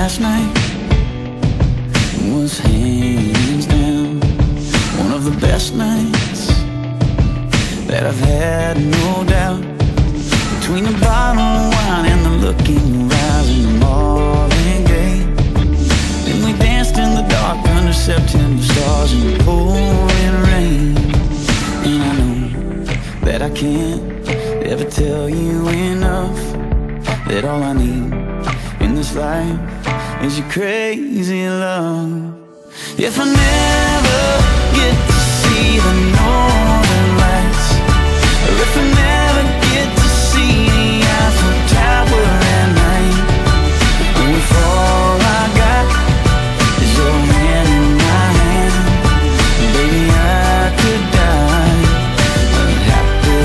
last night was hands down one of the best nights that I've had, no doubt. Between the bottle of wine and the look in your eyes and the Marvin Gaye, then we danced in the dark under September stars in the pouring rain. And I know that I can't ever tell you enough that all I need in this life is your crazy love. If I never get to see the northern lights, or if I never get to see the Eiffel Tower at night, or if all I got is your hand in my hand, baby, I could die a happy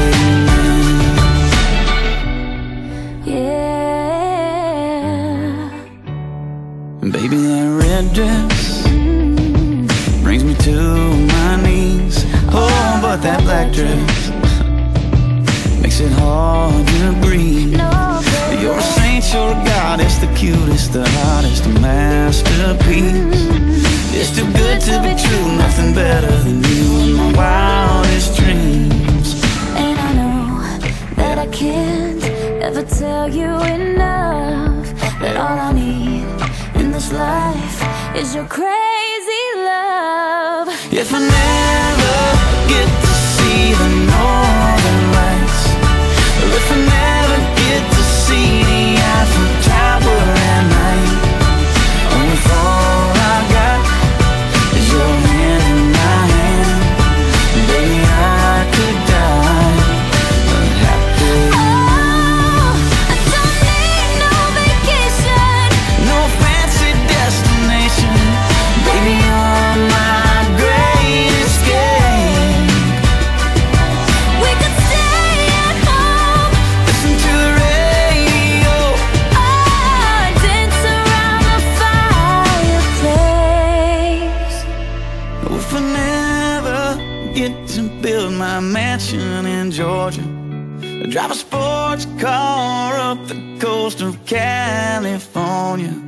man. Yeah. Baby, that red dress brings me to my knees. Oh, but that black dress makes it hard to breathe. You're a saint, you're a goddess, the cutest, the hottest, a masterpiece. It's too good to be true, nothing better than you in my wildest dreams. And I know that I can't ever tell you enough that all I need in this life is your crazy love. If I never get to see the northern lights, or if I never get to see the Eiffel Tower at night, or if all I got is your hand in my hand, baby, I could die a happy man. I don't need no vacation, No fancy destination, baby, you're my great escape. we could stay at home, Listen to the radio, dance around the fireplace. if I never get to build my mansion in Georgia, drive a sports car up the coast of California,